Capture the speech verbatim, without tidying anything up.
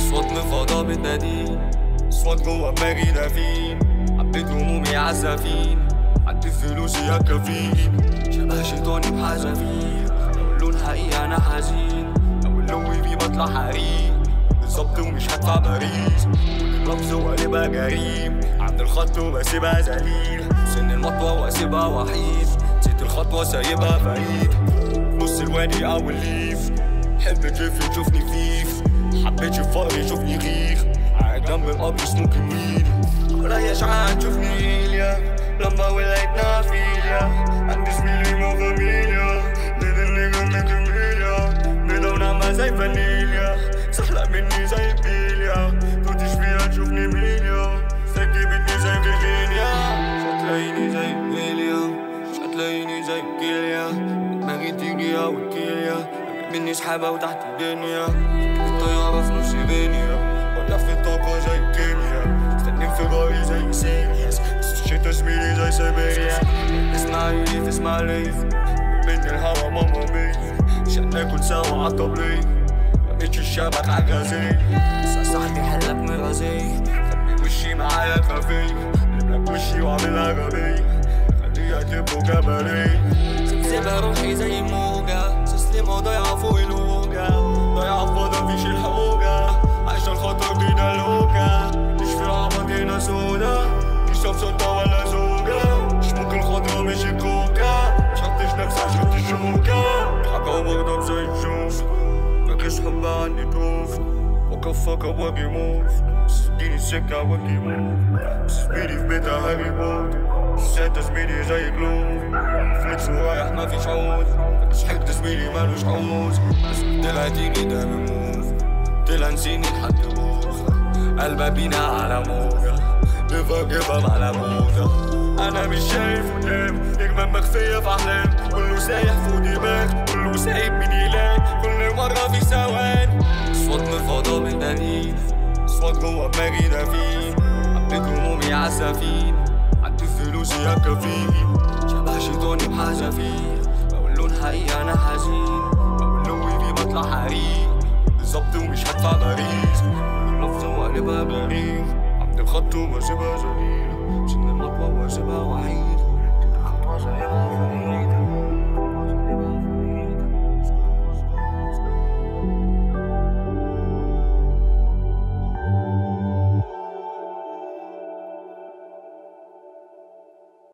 أصوات من فضا بتناديني، أصوات جوا دماغي دافين، حبيت همومي عالسفين، عدي فلوسي يا كفيل، شبه شيطاني بحذافير، لو اللون حقيقي أنا حزين، لو اللون فيه بطلع حريق بالظبط ومش هدفع باريس، لفظ وقلبها جريم، عند الخط وبسيبها ذليل، سن المطوة واسيبها وحيد، نسيت الخطوة سايبها بعيد، نص الوادي أو الليف، حب تلف تشوفني فيف، حبيتش الفقر يشوفني غير، قاعد جنب القبر اسمه كميل، ولا شعاع تشوفني هيليا، لما ولقيت نافيليا، عندي زميلي ما فاميليا، ليل النجم كميليا، بدون ما زي فانيليا، سحلق مني زي بيليا، توتش فيها تشوفني ميليا، سكي بتني زي فيرجينيا، مش هتلاقيني زي ميليا، مش هتلاقيني زي كيليا، دماغي تيجي أو الكيليا، مني سحابة وتحت الدنيا، الطيارة في نص دنيا، ولا في الطاقة زي الكيمياء، استني انفجاري زي سيريس، الشتا زميلي زي سيبيريا، اسمع يليف اسمع ليف، بين الهوا ماما بيه، عشان ناكل سوا عالطبلية، مبقتش الشبك عالجازية، بس صاحبي حلك مرازية، خلي وشي معايا كافيه، قلبلك وشي وعاملها غبية، خليها تبقوا جبلية، سيبها روحي زي موجة، سليمة ضايعة فوق الهوجة، ضايعة في فضا مفيش الحوجة، عايشة الخطر بينا الهوجة، مش في العبط هنا سودا، مش شطة ولا زوجة، مش ممكن خضرا مش الكوكا، مشحطش نفسي عشان تشوكة، حاجة وبغضب زي الجوف، مفيش حب عندي توف، وكفك واجي موف، اديني السكة واجي موف، زميلي في بيتها هاري بوتر، سات زميلي زي جلوف، فليكس ورايح مفيش عود، مش حد زميلي مالوش عوز، بس طلع تيجي ده بموف، طلع نسيني لحد بوخ، قلبها بينا على موجة، نيفر جيف اب على موجة، أنا مش شايف قدام، نجمة مخفية في أحلام، كله سايح فوق دماغ، كله سايب من يلاق، كل مرة في ثواني، أصوات من فضا بتناديني، أصوات جوا دماغي دافين، حبيت همومي عالسفين، عدي فلوسي يا كفيل، شبه شيطاني بحذافير، لو اللون حقيقي أنا حزين، لو اللون فيه بطلع حريق بالظبط ومش هدفع باريس، لفظ وقلبها غريب، عند الخط وبسيبها ذليل، سن المطوة واسيبها وحيد، الخطوة سايبها بعيد.